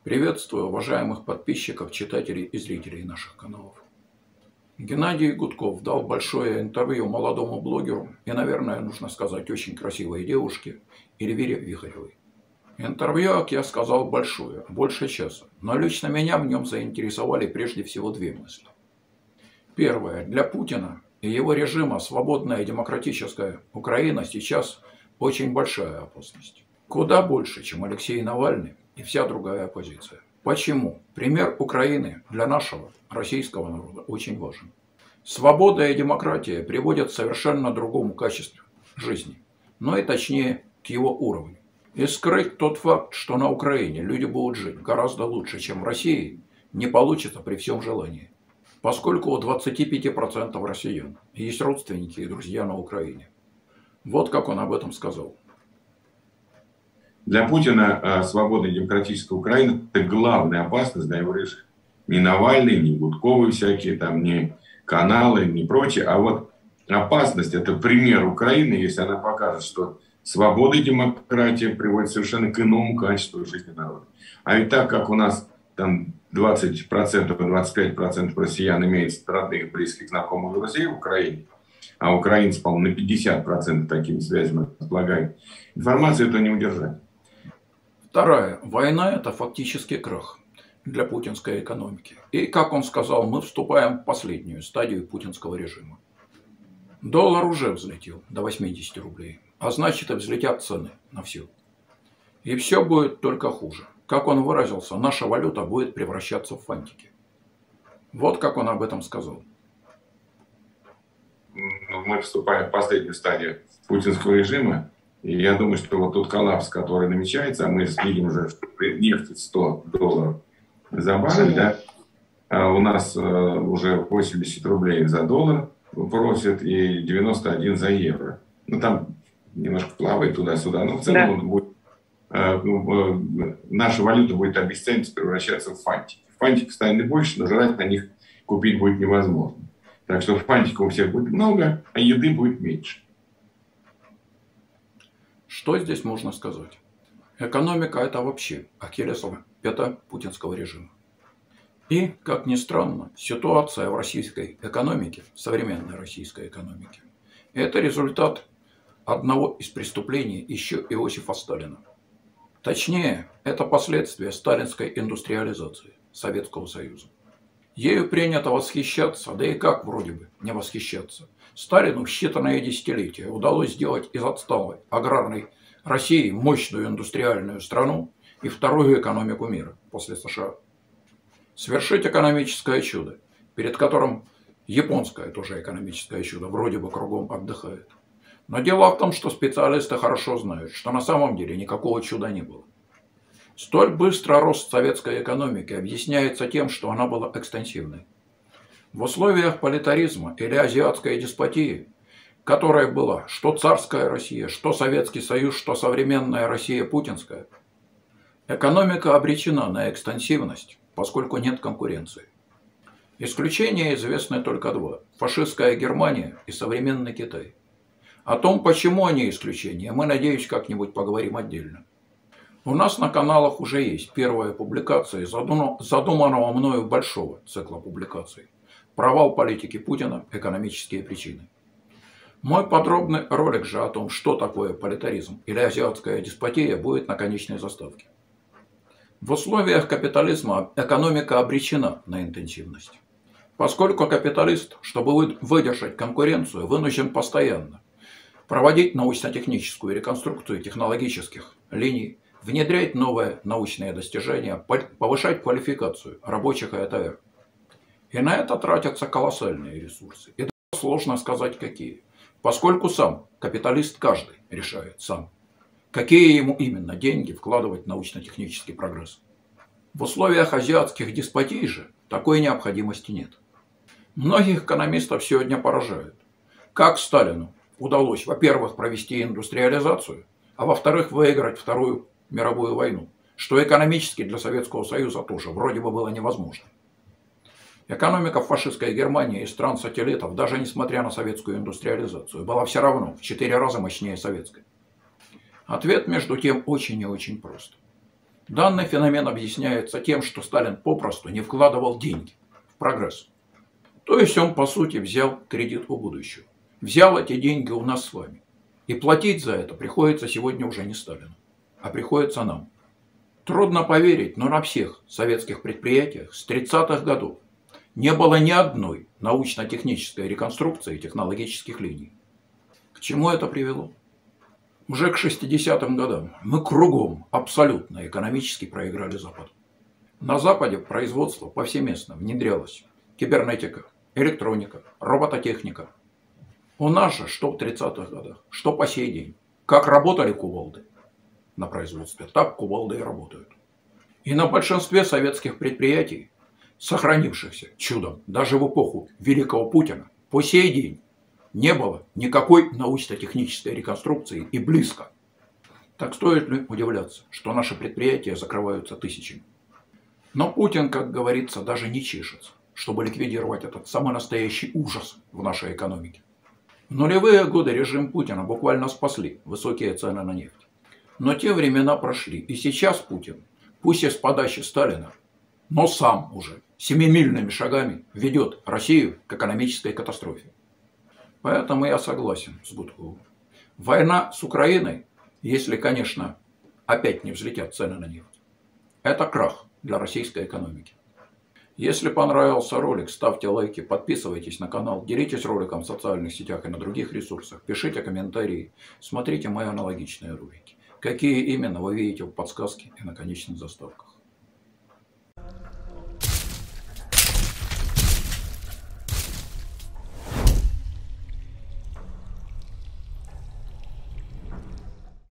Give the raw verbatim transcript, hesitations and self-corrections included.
Приветствую уважаемых подписчиков, читателей и зрителей наших каналов. Геннадий Гудков дал большое интервью молодому блогеру и, наверное, нужно сказать, очень красивой девушке Эльвире Вихаревой. Интервью, как я сказал, большое, больше часа, но лично меня в нем заинтересовали прежде всего две мысли. Первое. Для Путина и его режима свободная и демократическая Украина сейчас очень большая опасность. Куда больше, чем Алексей Навальный и вся другая оппозиция. Почему? Пример Украины для нашего российского народа очень важен. Свобода и демократия приводят к совершенно другому качеству жизни, но и точнее к его уровню. И скрыть тот факт, что на Украине люди будут жить гораздо лучше, чем в России, не получится при всем желании. Поскольку у двадцати пяти процентов россиян есть родственники и друзья на Украине. Вот как он об этом сказал. Для Путина свободная демократическая Украина – это главная опасность для его режима. Не Навальный, не Гудковы всякие, там, не каналы, не прочее. А вот опасность – это пример Украины, если она покажет, что свобода и демократия приводит совершенно к иному качеству жизни народа. А ведь так как у нас там двадцать процентов, двадцать пять процентов россиян имеют родных, близких, знакомых друзей в Украине, а украинцы, по-моему, на пятьдесят процентов такими связями располагают, информацию это не удержать. Вторая. Война – это фактически крах для путинской экономики. И, как он сказал, мы вступаем в последнюю стадию путинского режима. Доллар уже взлетел до восьмидесяти рублей, а значит и взлетят цены на все. И все будет только хуже. Как он выразился, наша валюта будет превращаться в фантики. Вот как он об этом сказал. Мы вступаем в последнюю стадию путинского режима. И я думаю, что вот тот коллапс, который намечается, а мы видим уже, что нефть сто долларов за баррель, да, а у нас уже восемьдесят рублей за доллар просят и девяносто один за евро. Ну, там немножко плавает туда-сюда, но в целом да. он будет, наша валюта будет обесцениваться, превращаться в фантики. Фантики станет больше, но жрать на них купить будет невозможно. Так что фантиков у всех будет много, а еды будет меньше. Что здесь можно сказать? Экономика – это вообще ахиллесова пята путинского режима. И, как ни странно, ситуация в российской экономике, современной российской экономике, это результат одного из преступлений еще Иосифа Сталина. Точнее, это последствия сталинской индустриализации Советского Союза. Ею принято восхищаться, да и как вроде бы не восхищаться. Сталину в считанные десятилетия удалось сделать из отсталой аграрной России мощную индустриальную страну и вторую экономику мира после США. Свершить экономическое чудо, перед которым японское тоже экономическое чудо вроде бы кругом отдыхает. Но дело в том, что специалисты хорошо знают, что на самом деле никакого чуда не было. Столь быстрый рост советской экономики объясняется тем, что она была экстенсивной. В условиях политаризма или азиатской деспотии, которая была что царская Россия, что Советский Союз, что современная Россия путинская, экономика обречена на экстенсивность, поскольку нет конкуренции. Исключения известны только два – фашистская Германия и современный Китай. О том, почему они исключения, мы, надеюсь, как-нибудь поговорим отдельно. У нас на каналах уже есть первая публикация задуманного мною большого цикла публикаций. Провал политики Путина. Экономические причины. Мой подробный ролик же о том, что такое политаризм или азиатская деспотия, будет на конечной заставке. В условиях капитализма экономика обречена на интенсивность. Поскольку капиталист, чтобы выдержать конкуренцию, вынужден постоянно проводить научно-техническую реконструкцию технологических линий, внедрять новые научные достижения, повышать квалификацию рабочих и АТР. И на это тратятся колоссальные ресурсы. И даже сложно сказать, какие. Поскольку сам капиталист каждый решает сам, какие ему именно деньги вкладывать в научно-технический прогресс. В условиях азиатских деспотий же такой необходимости нет. Многих экономистов сегодня поражают, как Сталину удалось, во-первых, провести индустриализацию, а во-вторых, выиграть Вторую мировую войну, что экономически для Советского Союза тоже вроде бы было невозможно. Экономика фашистской Германии и стран-сателлитов, даже несмотря на советскую индустриализацию, была все равно в четыре раза мощнее советской. Ответ, между тем, очень и очень прост. Данный феномен объясняется тем, что Сталин попросту не вкладывал деньги в прогресс. То есть он, по сути, взял кредит у будущего. Взял эти деньги у нас с вами. И платить за это приходится сегодня уже не Сталину, а приходится нам. Трудно поверить, но на всех советских предприятиях с тридцатых годов не было ни одной научно-технической реконструкции технологических линий. К чему это привело? Уже к шестидесятым годам мы кругом абсолютно экономически проиграли Западу. На Западе производство повсеместно внедрялось. Кибернетика, электроника, робототехника. У нас же что в тридцатых годах, что по сей день. Как работали кувалды на производстве, так кувалды и работают. И на большинстве советских предприятий, сохранившихся чудом даже в эпоху Великого Путина, по сей день не было никакой научно-технической реконструкции и близко. Так стоит ли удивляться, что наши предприятия закрываются тысячами? Но Путин, как говорится, даже не чешется, чтобы ликвидировать этот самый настоящий ужас в нашей экономике. В нулевые годы режим Путина буквально спасли высокие цены на нефть. Но те времена прошли, и сейчас Путин, пусть и с подачи Сталина, но сам уже семимильными шагами ведет Россию к экономической катастрофе. Поэтому я согласен с Гудковым. Война с Украиной, если, конечно, опять не взлетят цены на нефть, это крах для российской экономики. Если понравился ролик, ставьте лайки, подписывайтесь на канал, делитесь роликом в социальных сетях и на других ресурсах, пишите комментарии, смотрите мои аналогичные ролики. Какие именно вы видите в подсказке и на конечных заставках.